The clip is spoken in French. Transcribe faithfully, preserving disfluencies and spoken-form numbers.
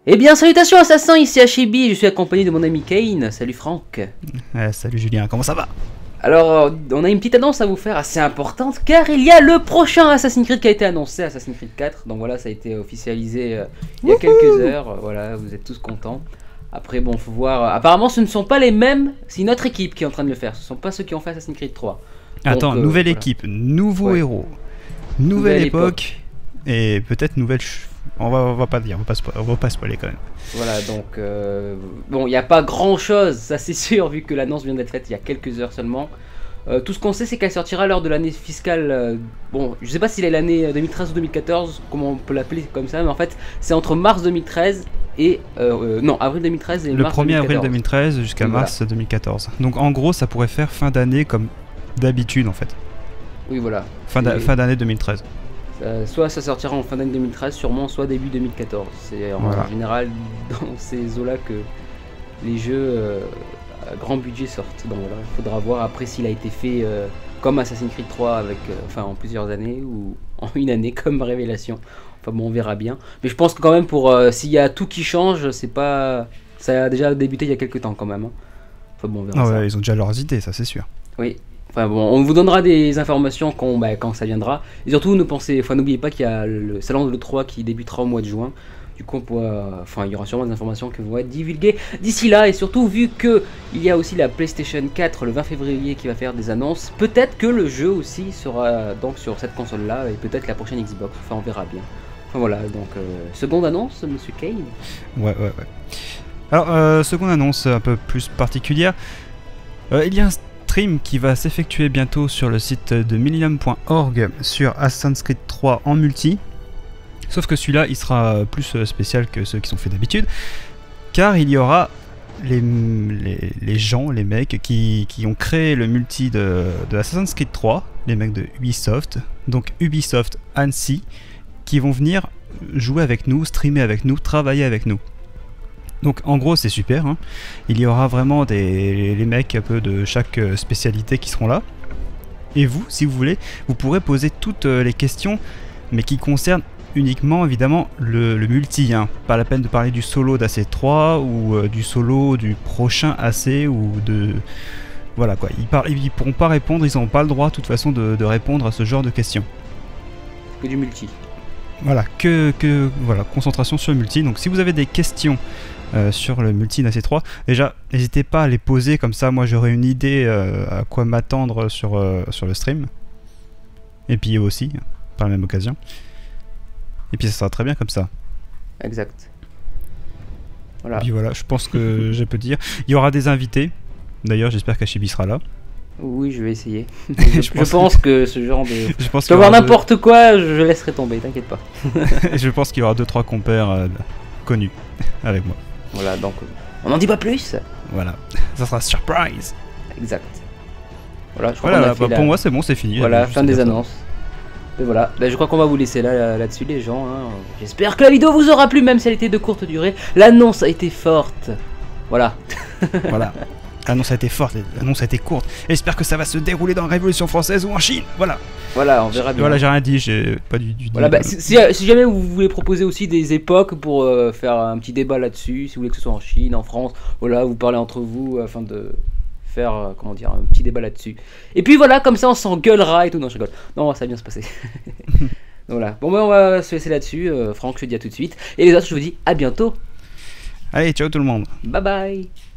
Eh bien, salutations assassins, ici Hachibi, je suis accompagné de mon ami Kane. Salut Franck. Ouais, salut Julien, comment ça va? Alors, on a une petite annonce à vous faire assez importante, car il y a le prochain Assassin's Creed qui a été annoncé, Assassin's Creed quatre. Donc voilà, ça a été officialisé euh, il y a quelques heures. Euh, voilà, vous êtes tous contents. Après, bon, faut voir. euh, Apparemment, ce ne sont pas les mêmes, c'est une autre équipe qui est en train de le faire. Ce ne sont pas ceux qui ont fait Assassin's Creed trois. Donc, Attends, euh, nouvelle voilà. équipe, nouveau Ouais. héros, nouvelle, Nouvelle époque, et peut-être nouvelle... ch- On va, on va pas dire, on va pas, spo- on va pas spoiler quand même. Voilà, donc euh, bon, il n'y a pas grand chose, ça c'est sûr, vu que l'annonce vient d'être faite il y a quelques heures seulement. Euh, tout ce qu'on sait, c'est qu'elle sortira lors de l'année fiscale. Euh, bon, je sais pas s'il est l'année deux mille treize ou deux mille quatorze, comment on peut l'appeler comme ça, mais en fait, c'est entre mars deux mille treize et. Euh, euh, non, avril deux mille treize et Le mars premier deux mille quatorze. avril deux mille treize jusqu'à Oui, mars deux mille quatorze. Donc en gros, ça pourrait faire fin d'année comme d'habitude en fait. Oui, voilà. Fin d'a- Et, fin d'année deux mille treize. euh, soit ça sortira en fin d'année deux mille treize, sûrement, soit début deux mille quatorze. C'est en Voilà. général dans ces eaux-là que les jeux euh, à grand budget sortent. Donc voilà, il faudra voir après s'il a été fait euh, comme Assassin's Creed trois avec, euh, enfin, en plusieurs années ou en une année comme Révélation. Enfin bon, on verra bien. Mais je pense que quand même pour euh, s'il y a tout qui change, c'est pas, ça a déjà débuté il y a quelques temps quand même. Hein. Enfin bon, on verra Ah ça. ouais, ils ont déjà leurs idées, ça c'est sûr. Oui. Enfin bon, on vous donnera des informations quand, bah, quand ça viendra. Et surtout, ne pensez, enfin, n'oubliez pas qu'il y a le salon de l'E trois qui débutera au mois de juin. Du coup, on pourra, enfin, il y aura sûrement des informations qui vont être divulguées d'ici là. Et surtout, vu que il y a aussi la PlayStation quatre le vingt février qui va faire des annonces, peut-être que le jeu aussi sera donc sur cette console-là et peut-être la prochaine Xbox. Enfin, on verra bien. Enfin voilà, donc euh, seconde annonce, Monsieur Kane. Ouais, ouais, ouais. Alors, euh, seconde annonce un peu plus particulière. Euh, il y a un stream qui va s'effectuer bientôt sur le site de millennium point org sur Assassin's Creed trois en multi. Sauf que celui-là, il sera plus spécial que ceux qui sont faits d'habitude, car il y aura les, les, les gens, les mecs qui, qui ont créé le multi de, de Assassin's Creed trois, les mecs de Ubisoft, donc Ubisoft Annecy, qui vont venir jouer avec nous, streamer avec nous, travailler avec nous. Donc en gros c'est super, hein. Il y aura vraiment des, les mecs un peu de chaque spécialité qui seront là. Et vous, si vous voulez, vous pourrez poser toutes les questions, mais qui concernent uniquement évidemment le, le multi, hein. Pas la peine de parler du solo d'A C trois ou euh, du solo du prochain A C ou de... Voilà quoi, ils, par... ils pourront pas répondre, ils n'ont pas le droit de toute façon de, de répondre à ce genre de questions. Que du multi. Voilà, que, que voilà, concentration sur le multi. Donc si vous avez des questions euh, sur le multi d'A C trois, déjà n'hésitez pas à les poser, comme ça moi j'aurai une idée euh, à quoi m'attendre sur, euh, sur le stream. Et puis eux aussi, par la même occasion. Et puis ça sera très bien comme ça. Exact. Voilà. Et puis voilà, je pense que je peux dire. Il y aura des invités. D'ailleurs, j'espère qu'Hachibi sera là. Oui, je vais essayer. je, Je pense que ce genre de... je pense Tu qu'il vas y voir aura n'importe quoi, je laisserai tomber, t'inquiète pas. deux- je pense qu'il y aura deux trois compères euh, connus avec moi. Voilà, donc on n'en dit pas plus. Voilà, ça sera surprise. Exact. Voilà, je crois Voilà, qu'on a bah, fait la... pour moi c'est bon, c'est fini. Voilà, Juste fin des dire ça. annonces. Et voilà, bah, je crois qu'on va vous laisser là, là- là-dessus les gens. Hein. J'espère que la vidéo vous aura plu, même si elle était de courte durée. L'annonce a été forte. Voilà. Voilà. L'annonce a été forte, l'annonce a été courte. J'espère que ça va se dérouler dans la Révolution française ou en Chine. Voilà. Voilà, on verra bien. Voilà, j'ai rien dit, j'ai pas du, du Voilà, dit, bah, euh, si, si- si jamais vous voulez proposer aussi des époques pour euh, faire un petit débat là-dessus, si vous voulez que ce soit en Chine, en France, voilà, vous parlez entre vous afin de faire, euh, comment dire, un petit débat là-dessus. Et puis voilà, comme ça on s'engueulera et tout. Non, je rigole. Non, ça va bien se passer. Donc voilà. Bon, bah, on va se laisser là-dessus. Euh, Franck, je te dis à tout de suite. Et les autres, je vous dis à bientôt. Allez, ciao tout le monde. Bye bye.